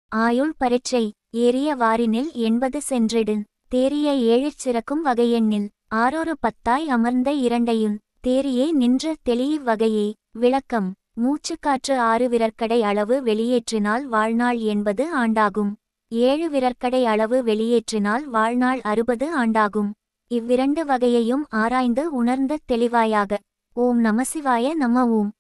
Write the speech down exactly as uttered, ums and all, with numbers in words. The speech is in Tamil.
ஆயுள் பரீட்சை. ஏறிய வாரினில் எண்பது சென்றிடு. தேறிய ஏழிற் சிறக்கும் வகையெண்ணில். ஆறொரு பத்தாய் அமர்ந்த இரண்டையுள். தேறியே நின்ற தெளியிவ் வகையே. விளக்கம். மூச்சுக்காற்று ஆறு விரற்கடை அளவு வெளியேற்றினால் வாழ்நாள் எண்பது ஆண்டாகும். ஏழு விரற்கடை அளவு வெளியேற்றினால் வாழ்நாள் அறுபது ஆண்டாகும். இவ்விரண்டு வகையையும் ஆராய்ந்து உணர்ந்த தெளிவாயாக. ஓம் நமசிவாய நம. ஓம்.